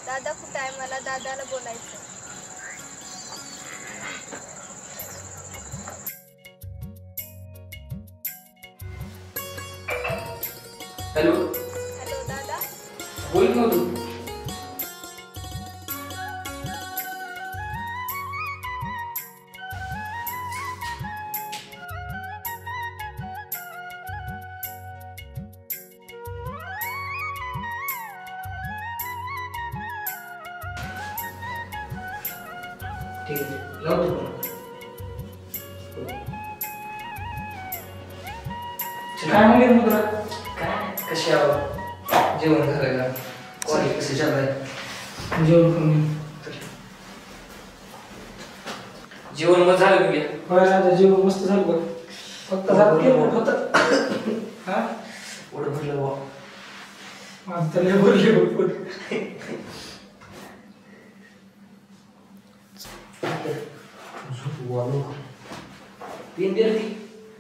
दादा कुठे आहे? मला दादाला बोलायचं. हॅलो हॅलो दादा. बोल ना तू. ठीक आहे लावतो फोन. काय म्हणले मुद्रा? काय कशी आहो? जेवण झालं का? कॉलेज कसं चाललंय? जेवण करून जेवण मग झालं की? होय राजा, जेवण मस्त झालं बघ. फक्त जरा केलं होतं. हा एवढं भरलं बा. माझं तर लय भरले बघ पोट. तीन दिलं ती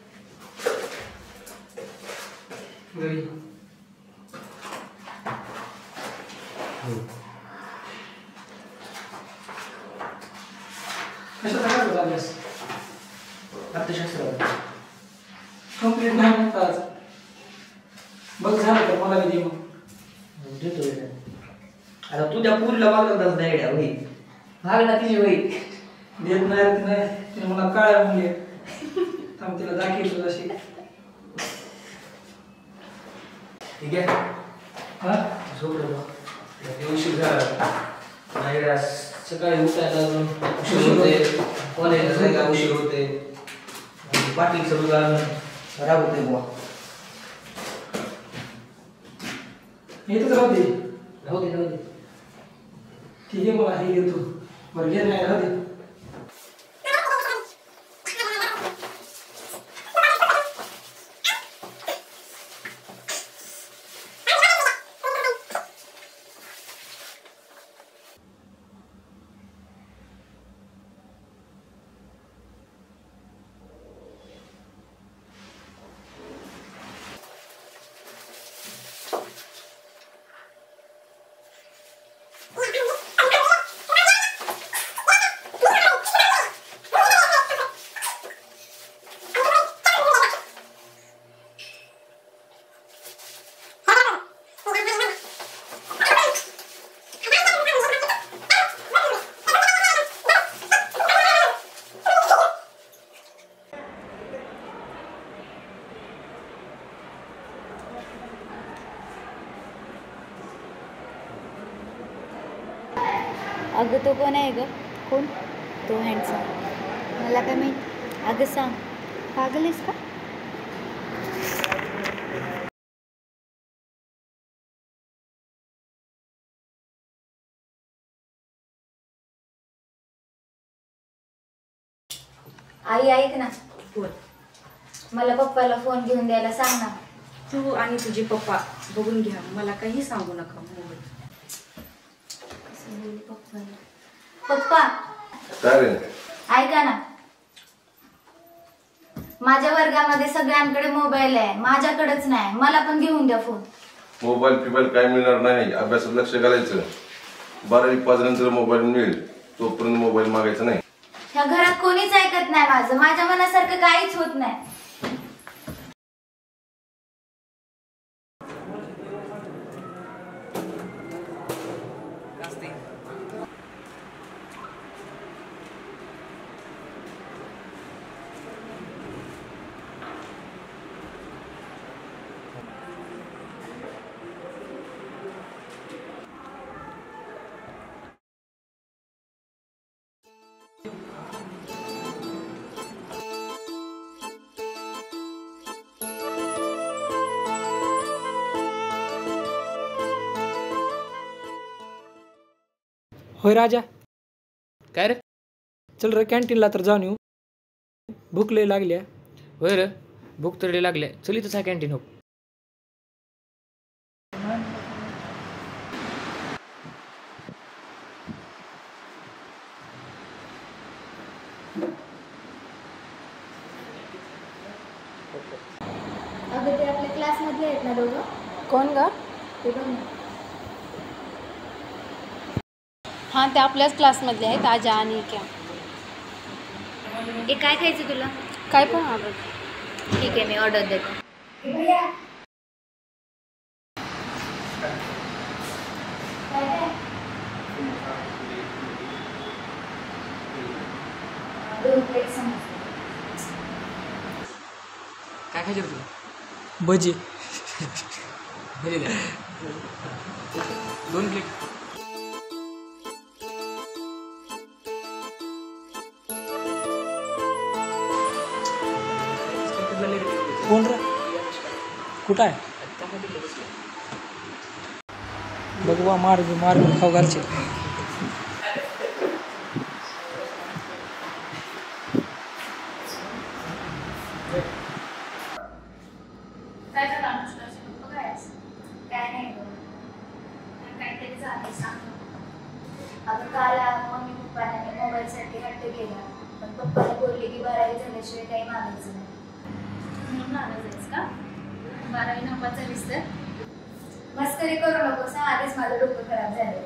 घरी कशाचा काय होता अभ्यास? अर्थशास्त्र कंप्लीट नाही म्हणता आज. बघ झालं तर मला बी दे मग. देतोय ना. आता तू त्या पुरीला मागत नाही आयडिया होई माग ना तिची होई देत नाही रे, नाही तिने मला काळ्या म्हणले. थांब तिला दाखवतो जशी. ठीक आहे हा झोपलं बा. उशीर झाला नाही आज सकाळी उठायला अजून उशीर होते. कॉलेजला जायला उशीर होते. पाटीलचं दुकान राबवते बुवा. येतच राहू दे. राहू दे राहू दे. ठीक आहे मला हे घेतो. बरं घे नाही राहू दे. अगं तो कोण आहे ग? कोण? तो हँडसम. मला काय माहीत. अगं सांग, पागल आहेस का? आई ऐक ना. बोल. मला पप्पाला फोन घेऊन द्यायला सांग ना. तू आणि तुझे पप्पा बघून घ्या, मला काही सांगू नका. पप्पा काय रे? ऐका ना, माझ्या वर्गामध्ये सगळ्यांकडे मोबाईल आहे, माझ्याकडेच नाही. मला पण घेऊन द्या फोन. मोबाईल फिबाईल काय मिळणार नाही. अभ्यासात लक्ष घालायचं. 12वी पास नंतर मोबाईल मिळेल, तोपर्यंत मोबाईल मागायचा नाही. ह्या घरात कोणीच ऐकत नाही माझं. माझ्या मनासारखं काहीच होत नाही. होय राजा, काय रे? चल रे कॅन्टीनला तर जाऊन येऊ. भूक लय लागली आहे. होय रे, भूक तर लय लागले. चल इथंच आहे कॅन्टीन. हो अगं ते आपल्या क्लासमधले आहेत ना दोघं? कोण ग? ते दोन. हां ते आपल्याच क्लासमधले आहेत आजा आणि क्या. हे काय खायचं तुला? काय पण ऑर्डर. ठीक आहे, मी ऑर्डर देते. काय खायचं तुला? भजी. भजी द्या. 2 प्लेट. कोण रे? कुठं आहे? बघ मार खाऊ घालचे. काय नाही गं. काहीतरी झालं सांग. अगं काल मम्मी पप्पाने मोबाईलसाठी हट्ट केला, पण पप्पाला बोलले की 12वी झाल्याशिवाय काही मागायचं नाही. म्हणून आलं जायचं का? 12वी नंबरचा विस्तार. मस्करी करू नकोस ना, आधीच माझं डोकं खराब झालं.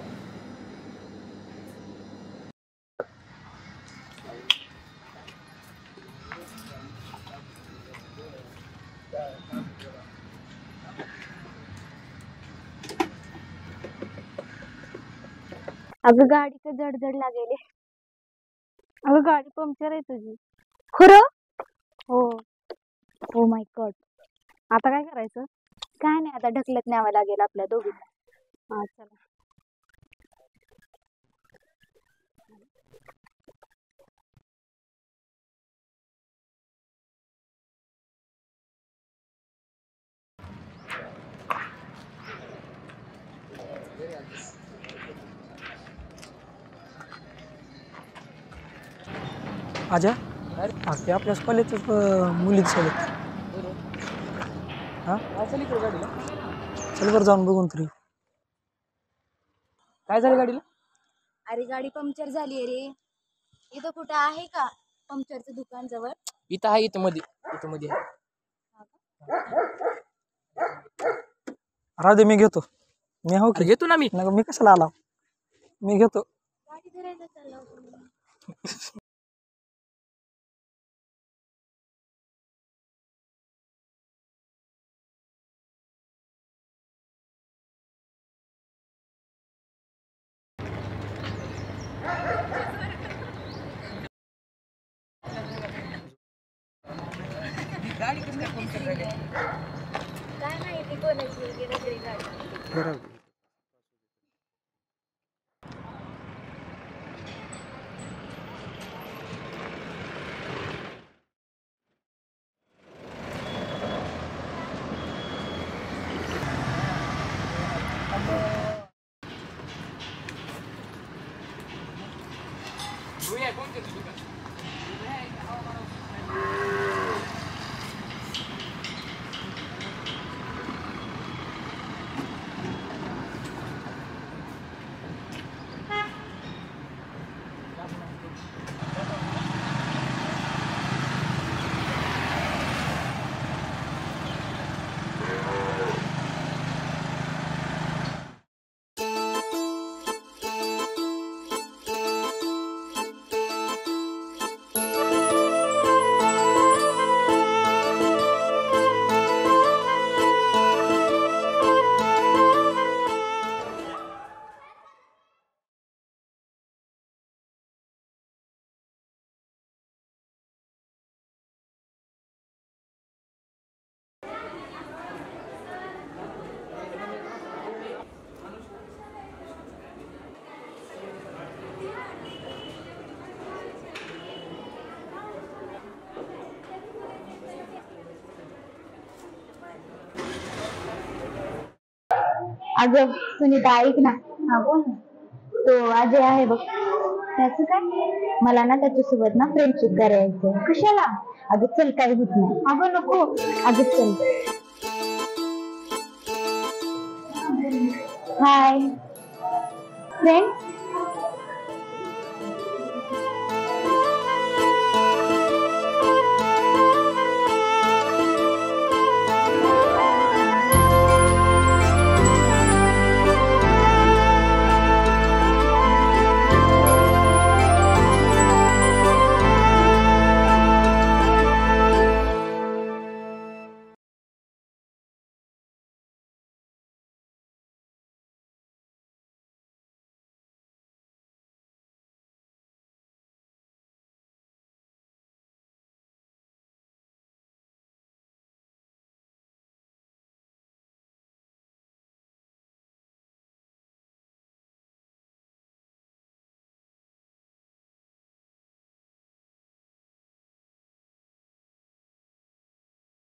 अगं गाडी तर जड लागेल. अगं गाडी पंक्चर आहे तुझी. खरं? हो. हो माय गॉड. आता काय करायचं? काय नाही, आता ढकलत न्यावं लागेल आपल्या दोघींना. हा चला. आजा ते आपल्याच कॉलेजच मुलीच सोबत. हां चल इकडे गाडीला. चल बरं जाऊन बघून तरी. काय झालं गाडीला? अरे गाडी पंक्चर झाली आहे रे. इथं कुठं आहे का पंक्चरचं दुकान जवळ? इथं आहे, इथं मध्ये आहे. राहू दे, मी घेतो. मी हो की घेतो ना मी. नका, मी कशाला आला, मी घेतो. गाडी धरायला चालला होता मी. काय माहिती कोणाची वगैरे तरी गाडी. अगं सुनीता ऐक ना. हा बोल ना. तो अजय आहे बघ, त्याचं काय, मला ना त्याच्यासोबत ना फ्रेंडशिप करायचं. कशाला? अगं चल, काही होत नाही. अगं नको. अगं चल. Hi friend.